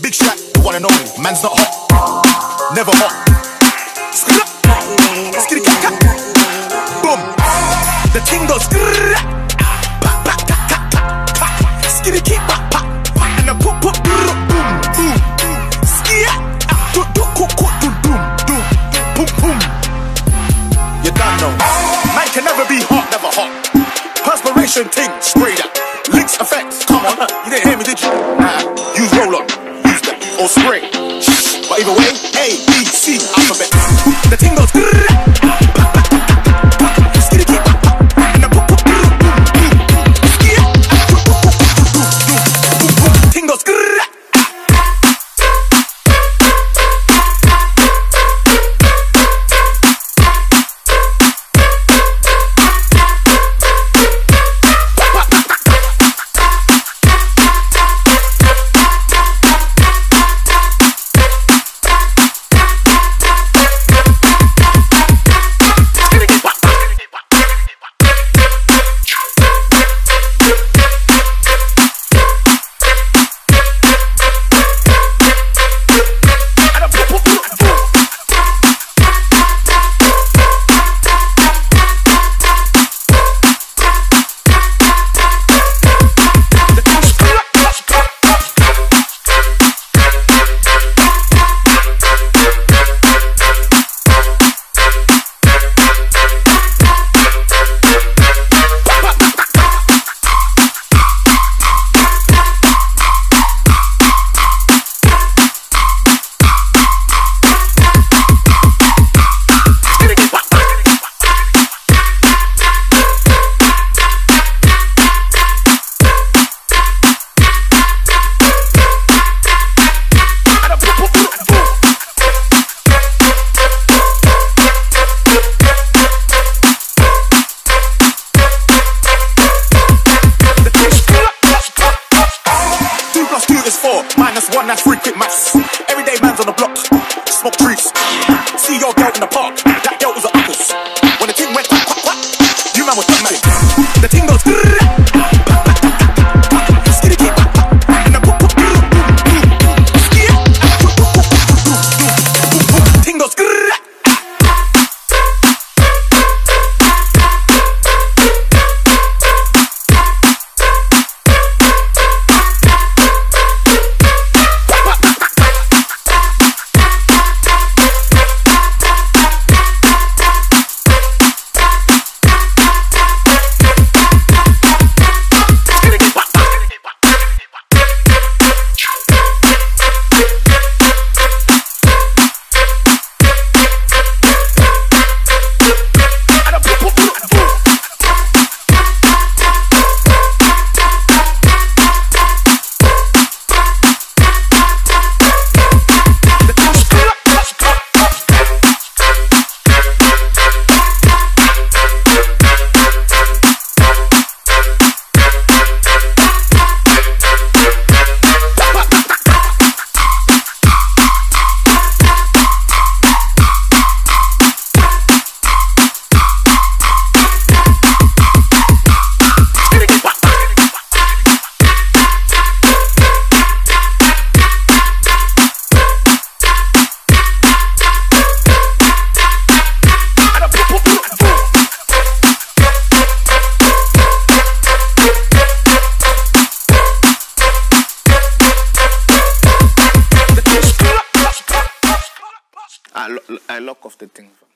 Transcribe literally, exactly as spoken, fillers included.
Big Shaq, the one and only. Man's not hot, never hot. Skitty cat cat. Boom. The ting goes. Skitty keep pop pop. And the pop pop. Boom boom. Skia. Do do cook cook do boom do boom boom. You don't know. Man can never be hot, never hot. Perspiration ting, spray that. Links effects, come on. You didn't hear me, did you? Nah. Use roll up, use that, or spray. But either way, A, B, C, alphabet. The ting goes. Minus one, that's three quick maths. Everyday man's on the block, smoke trees. See your girl in the park, that girl was a uncle's. When the ting went quack, quack, quack, you man was dramatic. The ting goes. I, lo I lock off the thing.